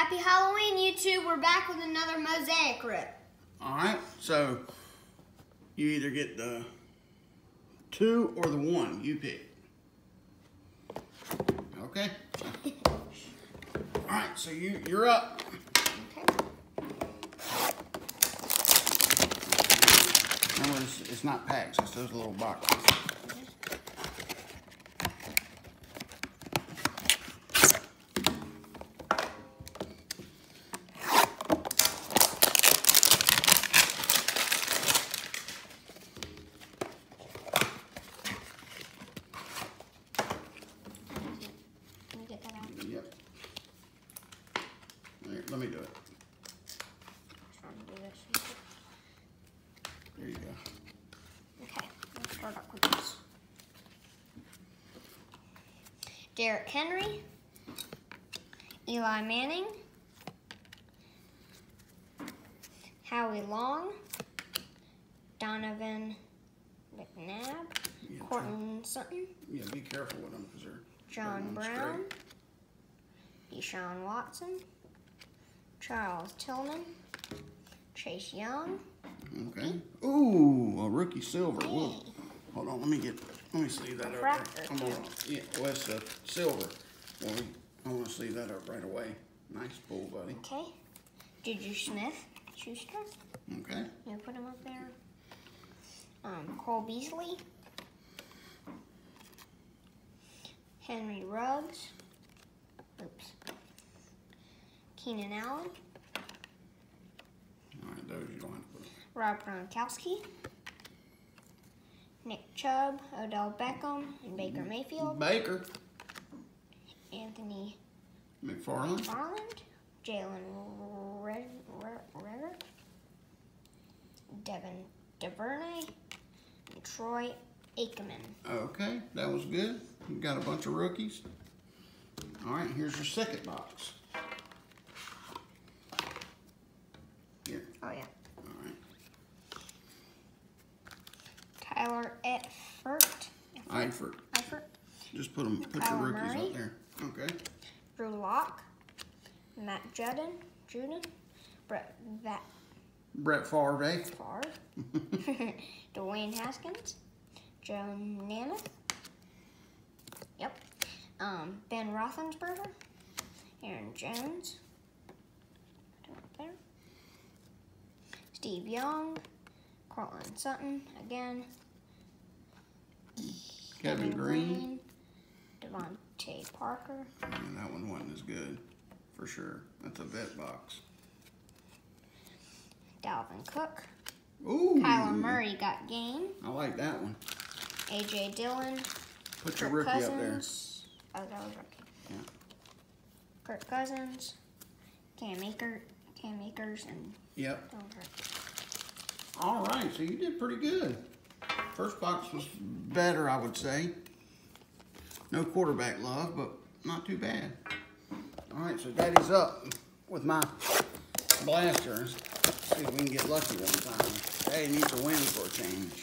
Happy Halloween, YouTube. We're back with another mosaic rip. Alright, so you either get the 2 or the 1. You pick. Okay? Alright, so you're up. Okay. Remember, it's not packs, it's those little boxes. Yep. Here, let me do it. There you go. Okay, let's start up with this. Derrick Henry, Eli Manning, Howie Long, Donovan McNabb, Yeah, Courtland Sutton, Yeah, be careful with them because they're John going Brown, straight. Deshaun Watson, Charles Tillman, Chase Young. Okay. Ooh, a rookie silver. Whoa. Hold on, let me sleeve that up. Refractor, Come on. too. Yeah, well, it's silver. Well, I want to sleeve that up right away. Nice pull, buddy. Okay. Juju Smith-Schuster. Okay. You put him up there. Cole Beasley. Henry Ruggs. Oops. Keenan Allen. All right, those you don't have to put. Rob Gronkowski. Nick Chubb, Odell Beckham, and Baker Mayfield. Baker. Anthony McFarland. Garland. Jalen Reagor. Devin DuVernay. And Troy Aikman. Okay, that was good. You got a bunch of rookies. All right, here's your second box. Here. Oh, yeah. All right. Tyler Eifert. Eifert. Just put your Kyler rookies Murray. up there. Okay. Drew Lock. Matt Judon. Brett Favre. Dwayne Haskins. Joe Namath. Yep. Ben Roethlisberger. Aaron Jones. Put him up there. Steve Young. Courtland Sutton again. Kevin Green. Devontae Parker. Man, that one wasn't as good, for sure. That's a vet box. Dalvin Cook. Ooh. Kyler Murray got game. I like that one. A.J. Dillon. Put your Kirk rookie Cousins. up there. Oh, that was rookie. Yeah. Kirk Cousins. Cam Akers, and Yep. Dover. All right, so you did pretty good. First box was better, I would say. No quarterback love, but not too bad. All right, so Daddy's up with my blaster. Let's see if we can get lucky one time. Daddy needs to win for a change.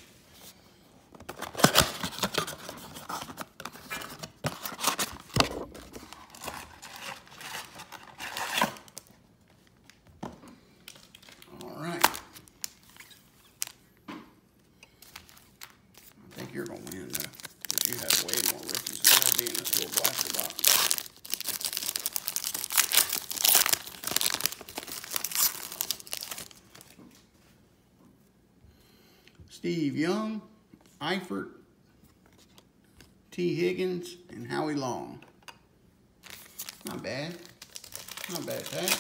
All right. I think you're going to win, though, because you have way more rookies than I be in this little blaster box. Steve Young, Eifert, T. Higgins, and Howie Long. Not bad. Not bad, Pat.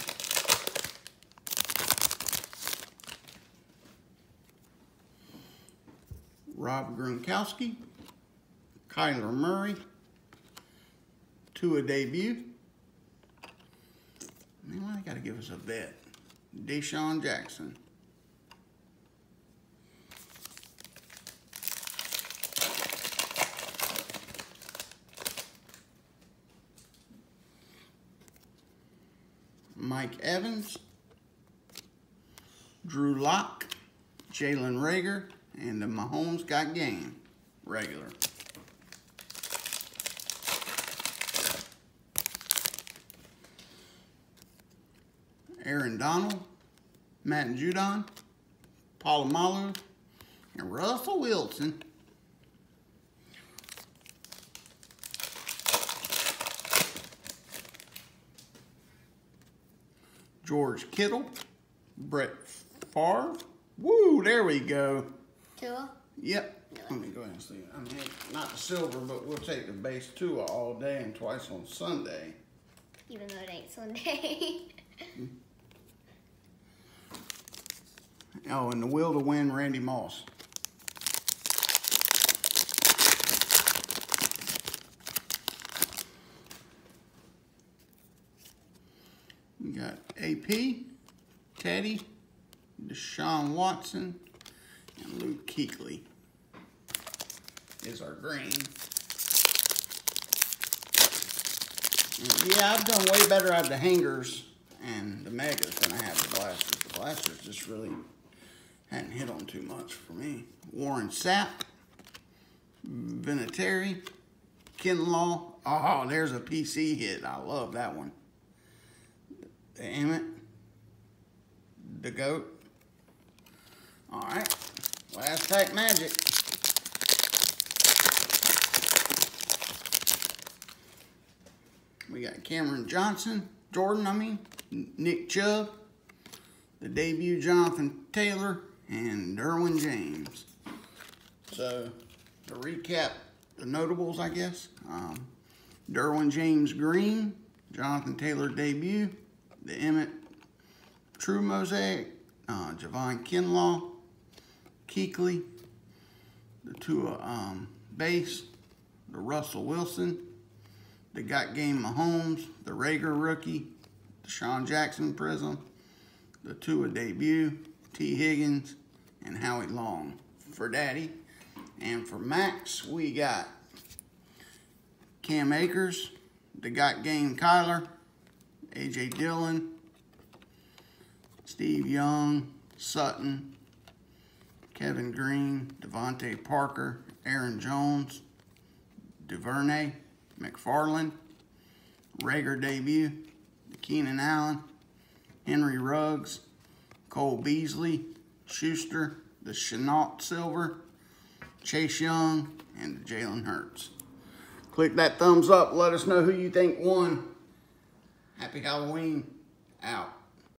Rob Gronkowski, Kyler Murray, Tua debut. Man, why they gotta give us a vet? Deshaun Jackson. Mike Evans, Drew Lock, Jalen Reagor, and the Mahomes got game. Regular. Aaron Donald, Matt Judon, Polamalu, and Russell Wilson. George Kittle, Brett Favre. Woo, there we go. Tua? Yep. Let me go ahead and see. I mean, not the silver, but we'll take the base Tua all day and twice on Sunday. Even though it ain't Sunday. Oh, and the will to win, Randy Moss. We got AP, Teddy, Deshaun Watson, and Luke Kuechly is our green. And yeah, I've done way better out of the hangers and the megas than I have the blasters. The blasters just really hadn't hit on too much for me. Warren Sapp, Vinatieri, Kinlaw. Oh, there's a PC hit. I love that one. The Emmett, the GOAT. All right, last pack magic. We got Cameron Johnson, Nick Chubb, the debut Jonathan Taylor, and Derwin James. So, to recap the notables, I guess, Derwin James green, Jonathan Taylor debut, the Emmett True Mosaic, Javon Kinlaw, Kuechly, the Tua base, the Russell Wilson, the Got Game Mahomes, the Rager rookie, the Deshaun Jackson prism, the Tua debut, T. Higgins, and Howie Long for Daddy. And for Max, we got Cam Akers, the Got Game Kyler, A.J. Dillon, Steve Young, Sutton, Kevin Green, Devontae Parker, Aaron Jones, Duvernay, McFarland, Rager debut, Keenan Allen, Henry Ruggs, Cole Beasley, Schuster, the Chenault Silver, Chase Young, and Jalen Hurts. Click that thumbs up. Let us know who you think won. Happy Halloween. Out.